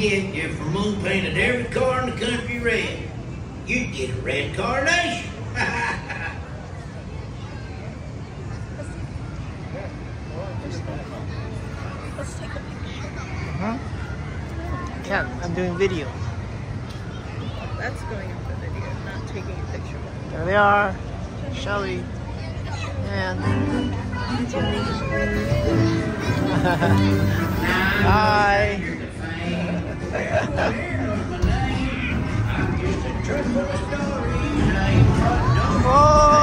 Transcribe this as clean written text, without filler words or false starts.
get if Vermont painted every car in the country red? You'd get a red car nation. Let's take a picture. Huh? I can't. I'm doing video. That's going in the video, not taking a picture. There they are. Shelly. And hi. Oh.